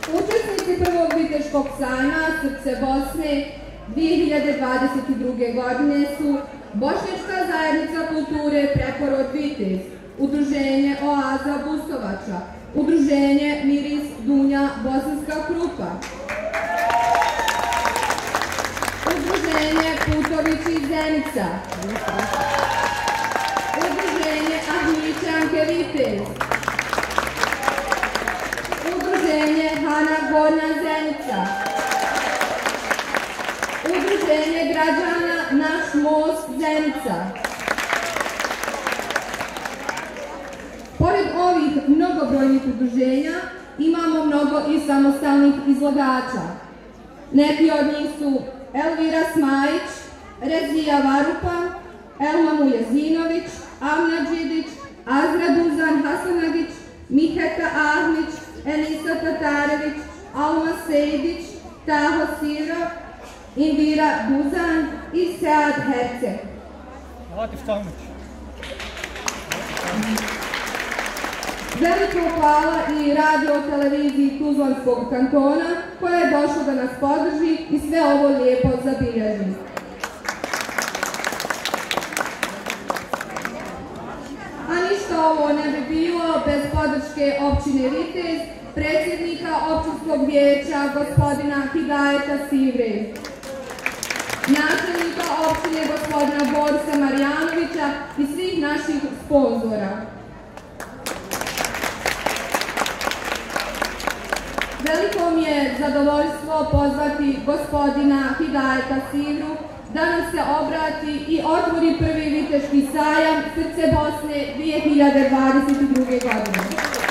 Učesnici prvog viteškog sajma Srce Bosne 2022. godine su Bošnjačka zajednica kulture Preporod Vitez, Udruženje Oaza Bustovača, Udruženje Miris Dunja Bosanska Krupa, Udruženje Putovići Zenica, Udruženje Ahmićanke Vitez, Udruženje Hana Gornja Zenica, Udruženje građana Naš most Zenica. Pored ovih mnogobrojnih udruženja imamo mnogo i samostalnih izlagača. Neki od njih su Elvira Smajić, Rezija Varupa, Elma Mujezinović, Amna Đidić, Azra Duzan Hasanagić, Miheta Ahmić, Enisa Tatarević, Alma Sejdić, Taho Siro, Indira Duzan i Sead Herceg. Veliko hvala i radio televiziji Tuzlanskog kantona koja je došla da nas podrži i sve ovo lijepo zabilježi. A ništa ovo ne bi bilo bez podrške općine Vitez, predsjednika općinskog vijeća gospodina Hidajeta Sivre, načelnika općine gospodina Borisa Marjanovića i svih naših sponzora. Veliko mi je zadovoljstvo pozvati gospodina Hidajeta Sivru da nam se obrati i otvori prvi viteški sajam Srce Bosne 2022. godine.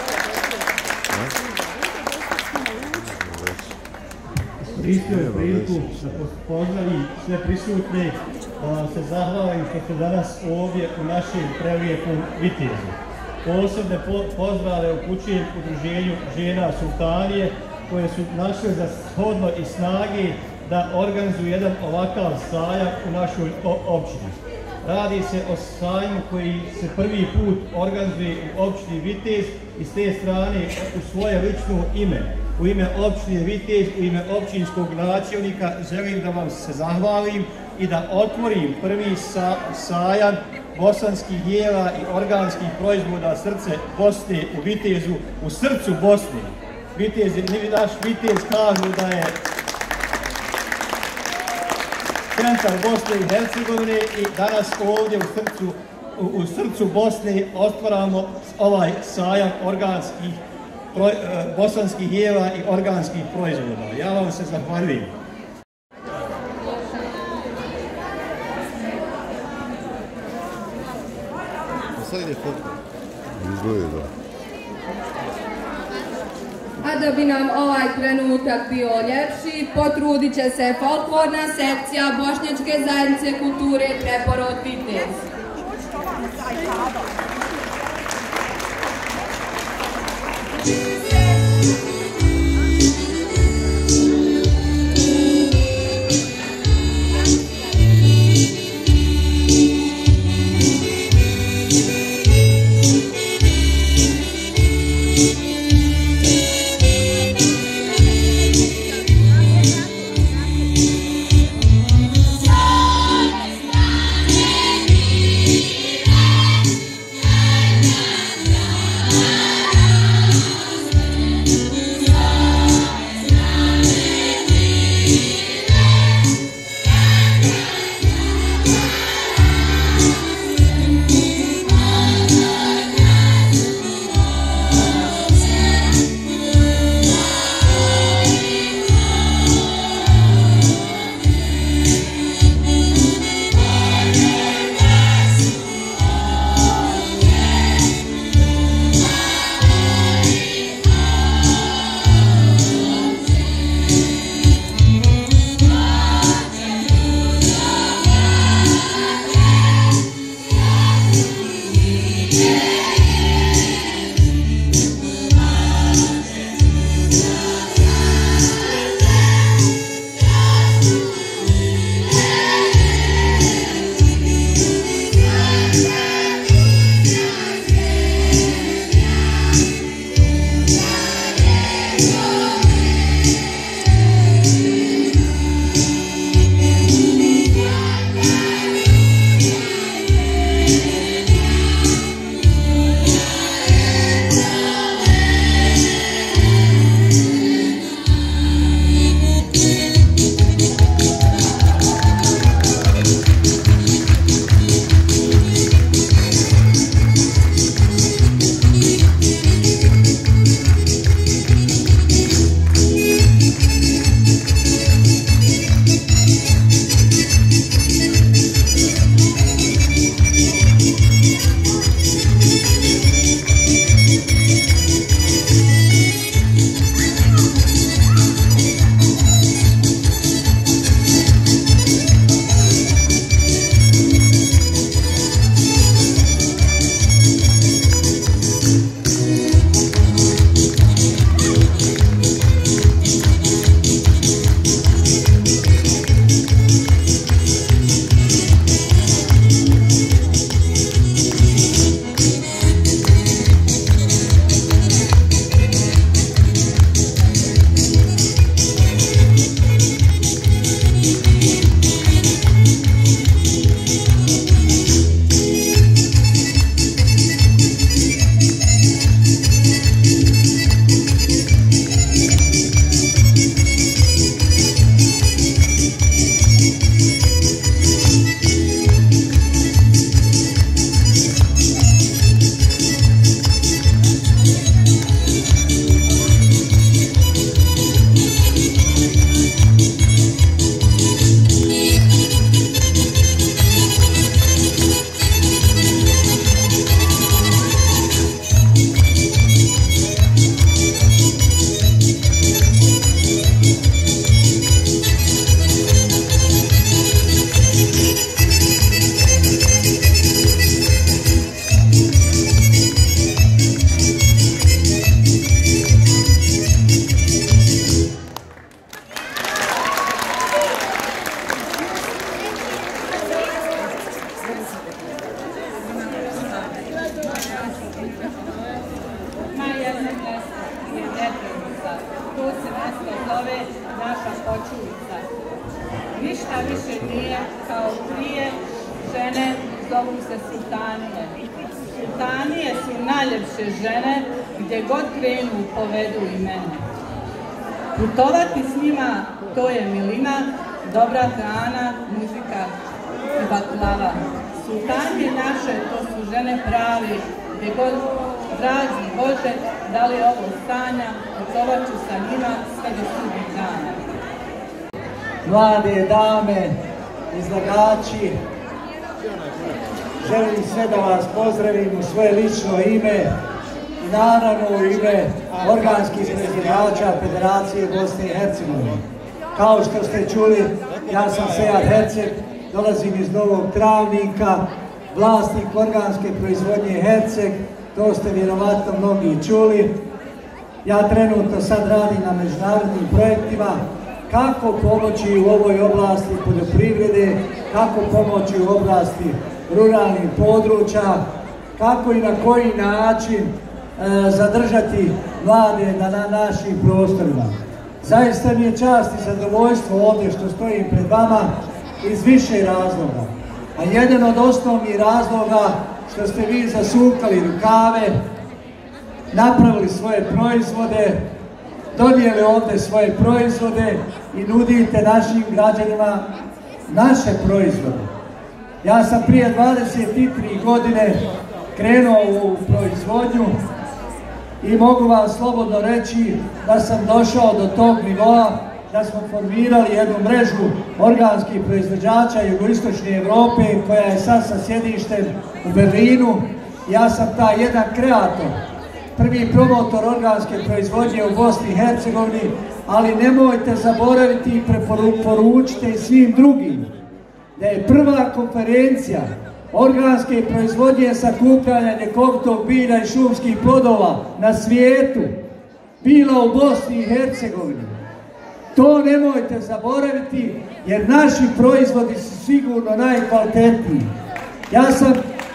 Iskoristio je priliku da pozdravim sve prisutne, da vam se zahvalim što ste danas ovdje u našem prelijepom Vitezu. Posebne pozdrave upućujem Udruženju žena Sultanije koje su našle za shodno i snage da organizuju jedan ovakav sajam u našoj općini. Radi se o sajmu koji se prvi put organizuje u općini Vitez i s te strane u svoje lično ime. U ime općine Vitez, u ime općinskog načelnika želim da vam se zahvalim i da otvorim prvi sajam bosanskih jela i organskih proizvoda Srce Bosne u Vitezu, u srcu Bosne. Naš Vitez kažu da je centar Bosne i Hercegovine i danas ovdje u srcu Bosne otvaramo ovaj sajam organskih bosanskih jela i organskih proizvoda. Ja vam se zahvaljujem. A da bi nam ovaj trenutak bio ljepši, potrudit će se folklorna sekcija Bošnjačke zajednice kulture Preporod Vitez. zove naša kočulica. Ništa više nije kao prije, žene zovu se sultanije. Sultanije su najljepše žene, gdje god krenu povedu i mene. Putovati s njima, to je milina, dobra hrana, muzika i baklava. Sultanije naše, to su žene pravi, gdje god dragi Bože, da li ovo stanja, putovat ću sa njima sve do sudnjeg dana. Mlade dame, izlagači, želim sve da vas pozdravim u svoje lično ime i naravno u ime organskih proizvođača Federacije Bosne i Hercegovine. Kao što ste čuli, ja sam Sead Herceg, dolazim iz Novog Travnika, vlasnik organske proizvodnje Herceg, to ste vjerovatno mnogi čuli. Ja trenutno sad radim na međunarodnim projektima, kako pomoći u ovoj oblasti poljoprivrede, kako pomoći u oblasti ruralnih područja, kako i na koji način zadržati mlade na našim prostorima. Zaista mi je čast i zadovoljstvo ovdje što stojim pred vama iz više razloga. A jedan od osnovnih razloga što ste vi zasukali rukave, napravili svoje proizvode, donijeli ovdje svoje proizvode i nudite našim građanima naše proizvode. Ja sam prije 23 godine krenuo u proizvodnju i mogu vam slobodno reći da sam došao do tog nivoa da smo formirali jednu mrežu organskih proizvođača jugoistočne Europe koja je sad sa sjedištem u Berlinu. Ja sam taj jedan kreator, prvi promotor organske proizvodnje u Bosni i Hercegovini, ali nemojte zaboraviti i preporučite i svim drugim da je prva konferencija organske proizvodnje sakupljanja ljekovitog bilja i šumskih plodova na svijetu bila u Bosni i Hercegovini. To nemojte zaboraviti jer naši proizvodi su sigurno najkvalitetniji. Ja sam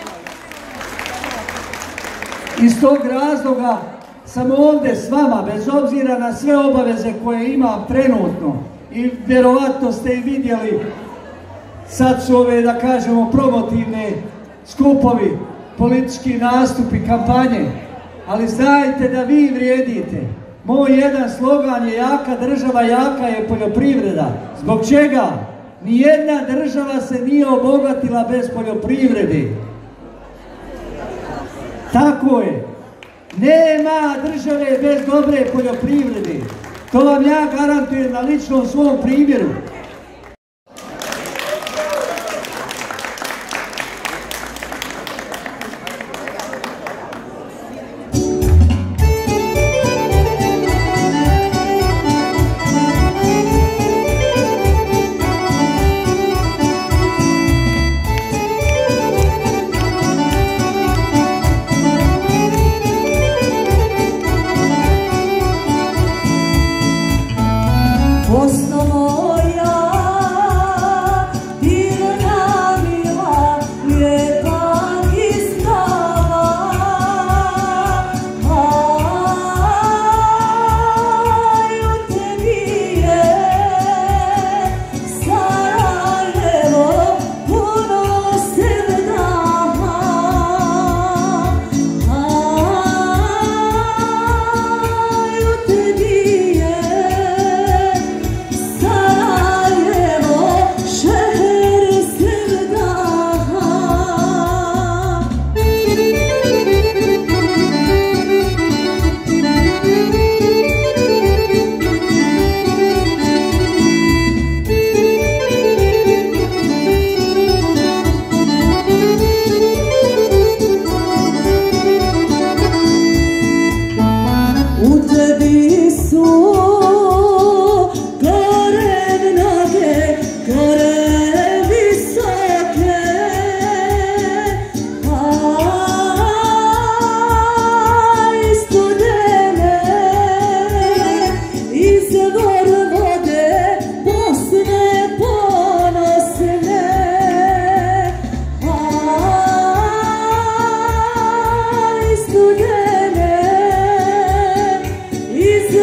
iz tog razloga sam ovdje s vama, bez obzira na sve obaveze koje imam trenutno i vjerovatno ste i vidjeli, sad su ove, da kažemo, promotivne skupovi, politički nastupi, kampanje, ali znajte da vi vrijedite. Moj jedan slogan je jaka država, jaka je poljoprivreda. Zbog čega? Nijedna država se nije obogatila bez poljoprivrede. Tako je. Nema države bez dobre poljoprivrede. To vam ja garantujem na ličnom svom primjeru. Is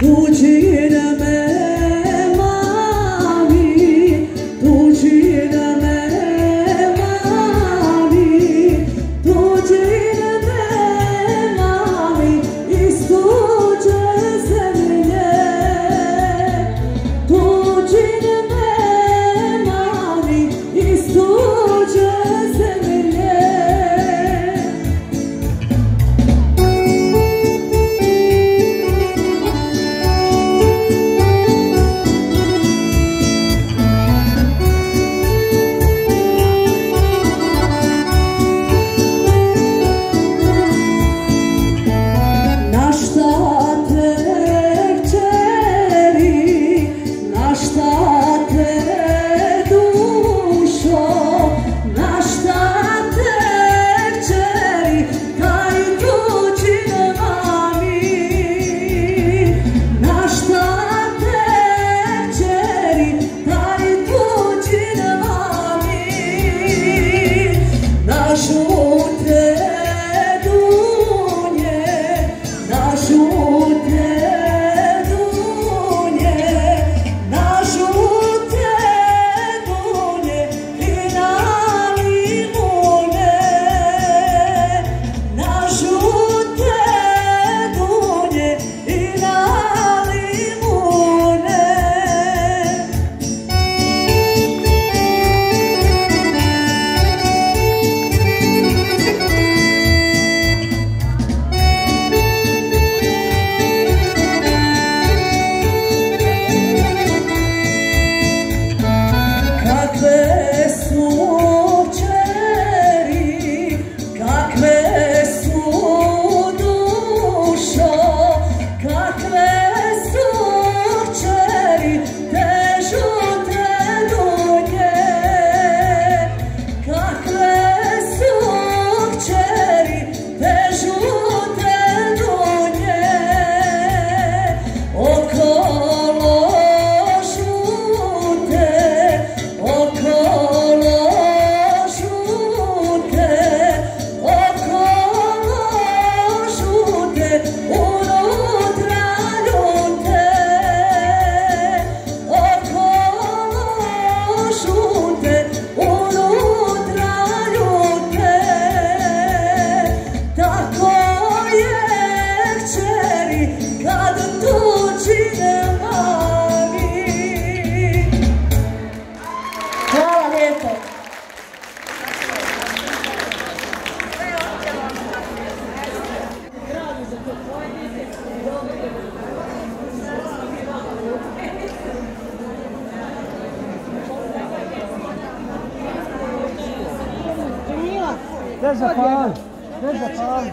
There's a farm. There's a farm.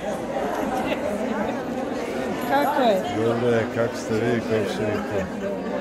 Kako ste vi, komšinice?